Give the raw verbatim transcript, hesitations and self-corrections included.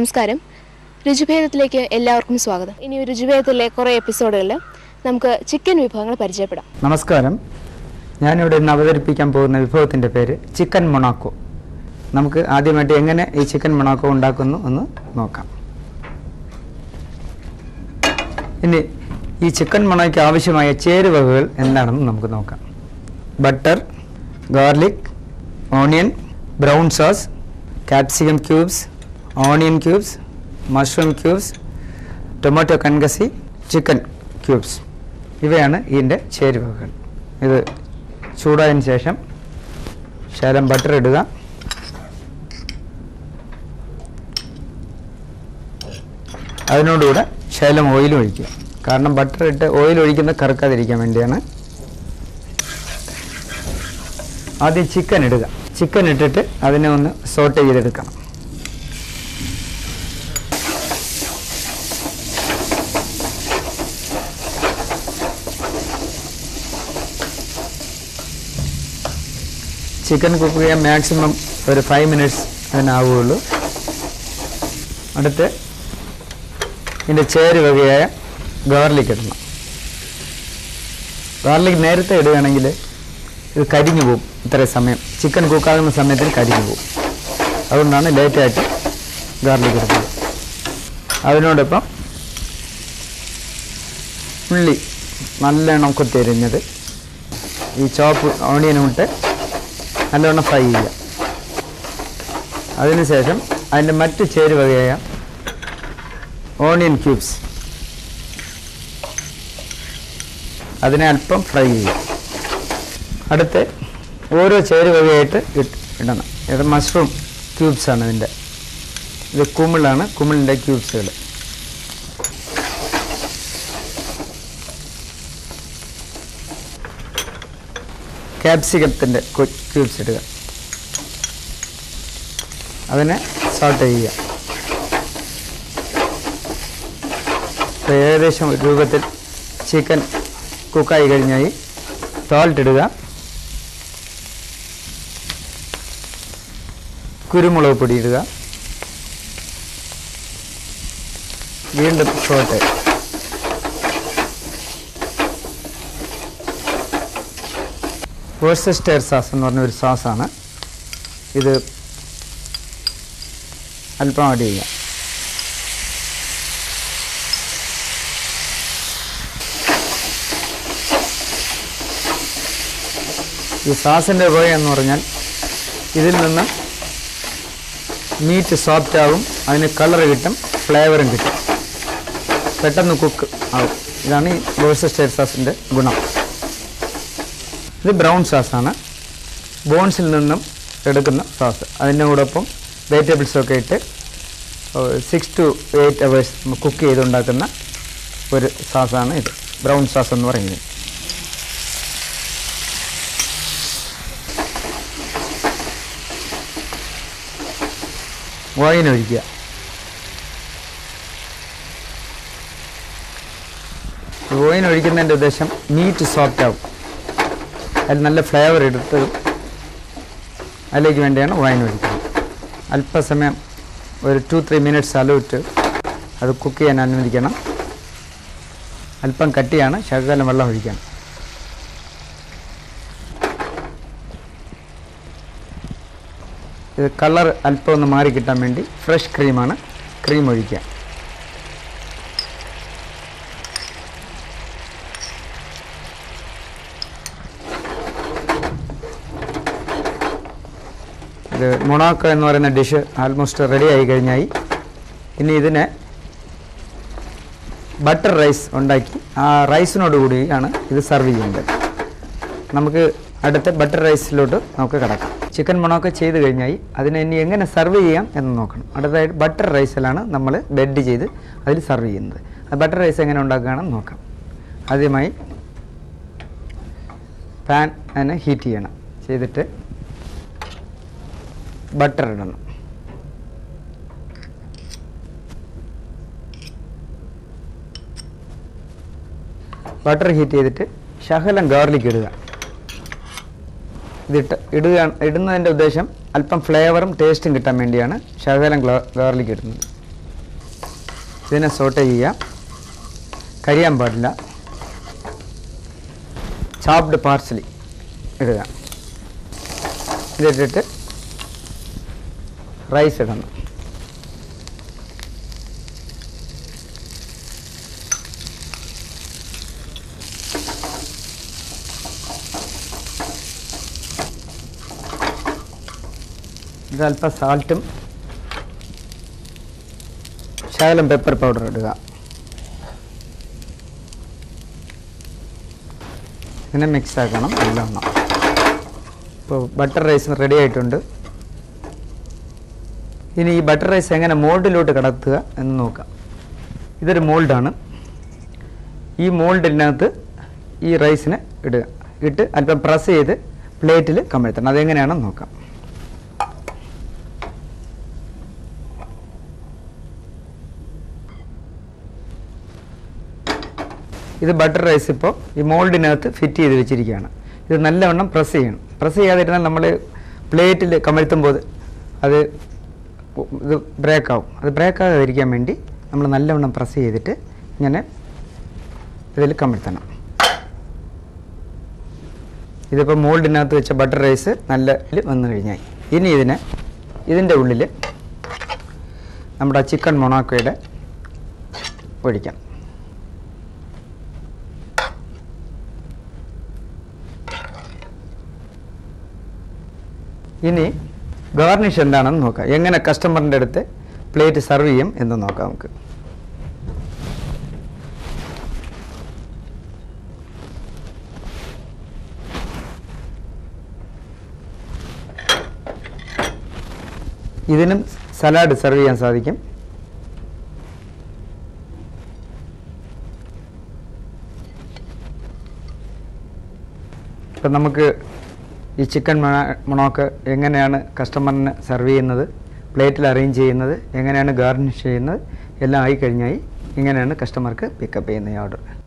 നമസ്കാരം. രുചിഭേദത്തിലേക്ക് എല്ലാവർക്കും സ്വാഗതം. ഇനി രുചിഭേദത്തിലെ കുറേ എപ്പിസോഡുകളിൽ നമുക്ക് ചിക്കൻ വിഭവങ്ങൾ പരിചയപ്പെടാം. നമസ്കാരം. ഞാനിവിടെ ഇന്ന് അവതരിപ്പിക്കാൻ പോകുന്ന വിഭവത്തിൻ്റെ പേര് ചിക്കൻ മൊണാക്കോ. നമുക്ക് ആദ്യമായിട്ട് എങ്ങനെ ഈ ചിക്കൻ മൊണാക്കോ ഉണ്ടാക്കുന്നു എന്ന് നോക്കാം. ഇനി ഈ ചിക്കൻ മൊണാക്കോയ്ക്ക് ആവശ്യമായ ചേരുവകൾ എന്താണെന്ന് നമുക്ക് നോക്കാം. Butter, garlic, onion, brown sauce, capsicum cubes, onion cubes, mushroom cubes, tomato concasse, chicken cubes. ഇവയാണ് ഇതിൻ്റെ ചേരുവകൾ. ഇത് ചൂടായതിനു ശേഷം ശകലം ബട്ടർ ഇടുക. അതിനോടുകൂടെ ശകലം ഓയിൽ ഒഴിക്കുക. കാരണം ബട്ടർ ഇട്ട് ഓയിൽ ഒഴിക്കുന്നത് കറക്കാതിരിക്കാൻ വേണ്ടിയാണ്. ആദ്യം ചിക്കൻ ഇടുക. ചിക്കൻ ഇട്ടിട്ട് അതിനെ ഒന്ന് സോട്ട് ചെയ്തെടുക്കണം. ചിക്കൻ കുക്ക് ചെയ്യാൻ മാക്സിമം ഒരു ഫൈവ് മിനിറ്റ്സ് അതിനാവുകയുള്ളൂ. അടുത്ത് ഇതിൻ്റെ ചേരുവകയായ ഗാർലിക് ഇടണം. ഗാർലിക് നേരത്തെ ഇടുകയാണെങ്കിൽ ഇത് കരിഞ്ഞു പോകും. ഇത്രയും സമയം ചിക്കൻ കുക്കാകുന്ന സമയത്തിന് കരിഞ്ഞു പോകും. അതുകൊണ്ടാണ് ലേറ്റായിട്ട് ഗാർലിക് ഇടുന്നത്. അതിനോടൊപ്പം ഉള്ളി നല്ലോണം കൊത്തിയരിഞ്ഞത്, ഈ ചോപ്പ് ഓണിയനും ഇട്ട് നല്ലോണം ഫ്രൈ ചെയ്യുക. അതിനുശേഷം അതിൻ്റെ മറ്റ് ചേരുവകയായ ഓണിയൻ ക്യൂബ്സ് അതിനെ അല്പം ഫ്രൈ ചെയ്യുക. അടുത്ത് ഓരോ ചേരുവകയായിട്ട് ഇടണം. ഇത് മഷ്റൂം ക്യൂബ്സാണ് ഇതിൻ്റെ. ഇത് കുമിളാണ്, കുമിളിൻ്റെ ക്യൂബ്സുകൾ. ക്യാപ്സിക്കത്തിൻ്റെ ക്യൂബ്സ് ഇടുക. അതിനെ സോട്ട് ചെയ്യുക. ഏകദേശം രൂപത്തിൽ ചിക്കൻ കുക്കായി കഴിഞ്ഞായി സോൾട്ട് ഇടുക. കുരുമുളക് പൊടി ഇടുക. വീണ്ടും സോട്ട്. വോർസെസ്റ്റർ സോസ് എന്ന് പറഞ്ഞ ഒരു സോസാണ് ഇത്. അല്പം ആഡ് ചെയ്യുക. ഈ സോസിൻ്റെ ഉപയോഗം എന്ന് പറഞ്ഞാൽ ഇതിൽ നിന്ന് മീറ്റ് സോഫ്റ്റ് ആകും, അതിന് കളർ കിട്ടും, ഫ്ലേവറും കിട്ടും, പെട്ടെന്ന് കുക്ക് ആകും. ഇതാണ് ഈ വോർസെസ്റ്റർ സോസിൻ്റെ ഗുണം. ഇത് ബ്രൗൺ സോസാണ്, ബോൺസിൽ നിന്നും എടുക്കുന്ന സോസ്. അതിൻ്റെ കൂടൊപ്പം വെജിറ്റബിൾസൊക്കെ ഇട്ട് six to eight hours cook ചെയ്തുണ്ടാക്കുന്ന ഒരു സോസാണ് ഇത്, ബ്രൗൺ സോസ് എന്ന് പറയുന്നത്. വൈൻ ഒഴിക്കുക. വൈൻ ഒഴിക്കുന്നതിൻ്റെ ഉദ്ദേശം മീറ്റ് സോഫ്റ്റ് ആവും, അതിൽ നല്ല ഫ്ലേവർ എടുത്ത് അതിലേക്ക് വേണ്ടിയാണ് വൈൻ ഒഴിക്കുന്നത്. അല്പസമയം ഒരു ടു ത്രീ മിനിറ്റ്സ് അലോട്ട് അത് കുക്ക് ചെയ്യാൻ അനുവദിക്കണം. അല്പം കട്ടിയാണ്, ശകലം വെള്ളം ഒഴിക്കണം. ഇത് കളർ അല്പം ഒന്ന് മാറി കിട്ടാൻ വേണ്ടി ഫ്രഷ് ക്രീമാണ്, ക്രീം ഒഴിക്കുക. ഇത് മൊണാക്കോ എന്ന് പറയുന്ന ഡിഷ് ആൾമോസ്റ്റ് റെഡി ആയി കഴിഞ്ഞായി. ഇനി ഇതിനെ ബട്ടർ റൈസ് ഉണ്ടാക്കി ആ റൈസിനോട് കൂടിയാണ് ഇത് സെർവ് ചെയ്യുന്നത്. നമുക്ക് അടുത്ത ബട്ടർ റൈസിലോട്ട് നമുക്ക് കിടക്കാം. ചിക്കൻ മൊണാക്കോ ചെയ്ത് കഴിഞ്ഞായി അതിനെ ഇനി എങ്ങനെ സെർവ് ചെയ്യാം എന്ന് നോക്കണം. അടുത്തതായിട്ട് ബട്ടർ റൈസിലാണ് നമ്മൾ ബെഡ് ചെയ്ത് അതിൽ സെർവ് ചെയ്യുന്നത്. ആ ബട്ടർ റൈസ് എങ്ങനെ ഉണ്ടാക്കുകയാണെന്ന് നോക്കാം. ആദ്യമായി പാൻ അതിനെ ഹീറ്റ് ചെയ്യണം. ചെയ്തിട്ട് ബട്ടർ ഇടണം. ബട്ടർ ഹീറ്റ് ചെയ്തിട്ട് ശകലം ഗാർലിക് ഇടുക. ഇതിട്ട് ഇടുക ഇടുന്നതിൻ്റെ ഉദ്ദേശം അല്പം ഫ്ലേവറും ടേസ്റ്റും കിട്ടാൻ വേണ്ടിയാണ് ശകലം ഗാർലിക് ഇടുന്നത്. ഇതിനെ സോട്ട് ചെയ്യാം. കരിയാൻ പാടില്ല. ചോപ്ഡ് പാർസ്ലി ഇടുക. ഇതിട്ടിട്ട് റൈസ് ഇടണം. ഇതല്പം സാൾട്ടും ശകലം പെപ്പർ പൗഡർ ഇടുക. ഇതിനെ മിക്സ് ആക്കണം നല്ലവണ്ണം. ഇപ്പോൾ ബട്ടർ റൈസ് റെഡി ആയിട്ടുണ്ട്. ഇനി ഈ ബട്ടർ റൈസ് എങ്ങനെ മോൾഡിലോട്ട് കടത്തുക എന്ന് നോക്കാം. ഇതൊരു മോൾഡാണ്. ഈ മോൾഡിനകത്ത് ഈ റൈസിനെ ഇടുക. ഇട്ട് അല്പം പ്രസ് ചെയ്ത് പ്ലേറ്റിൽ കമഴ്ത്തണം. അതെങ്ങനെയാണെന്ന് നോക്കാം. ഇത് ബട്ടർ റൈസ് ഇപ്പോൾ ഈ മോൾഡിനകത്ത് ഫിറ്റ് ചെയ്ത് വെച്ചിരിക്കുകയാണ്. ഇത് നല്ലവണ്ണം പ്രസ് ചെയ്യണം. പ്രസ് ചെയ്യാതിരുന്നാൽ നമ്മൾ പ്ലേറ്റിൽ കമഴ്ത്തുമ്പോൾ അത് ഇത് ബ്രേക്കാവും. അത് ബ്രേക്കാകാതിരിക്കാൻ വേണ്ടി നമ്മൾ നല്ലവണ്ണം പ്രസ് ചെയ്തിട്ട് ഇങ്ങനെ ഇതിൽ കമഴ്ത്തണം. ഇതിപ്പോൾ മോൾഡിനകത്ത് വെച്ച ബട്ടർ റൈസ് നല്ല വന്നു കഴിഞ്ഞാൽ ഇനി ഇതിനെ ഇതിൻ്റെ ഉള്ളിൽ നമ്മുടെ ചിക്കൻ മൊണാക്കോയുടെ ഒഴിക്കാം. ഇനി ഗാർണിഷ് എന്താണെന്ന് നോക്കാം. എങ്ങനെ കസ്റ്റമറിൻ്റെ അടുത്ത് പ്ലേറ്റ് സെർവ് ചെയ്യും എന്ന് നോക്കാം നമുക്ക്. ഇതിനും സലാഡ് സെർവ് ചെയ്യാൻ സാധിക്കും. ഇപ്പം നമുക്ക് ഈ ചിക്കൻ മൊണാക്കോ എങ്ങനെയാണ് കസ്റ്റമറിന് സെർവ് ചെയ്യുന്നത്, പ്ലേറ്റിൽ അറേഞ്ച് ചെയ്യുന്നത്, എങ്ങനെയാണ് ഗാർണിഷ് ചെയ്യുന്നത് എല്ലാം ആയിക്കഴിഞ്ഞാൽ ഇങ്ങനെയാണ് കസ്റ്റമർക്ക് പിക്കപ്പ് ചെയ്യുന്ന ഈ ഓർഡർ.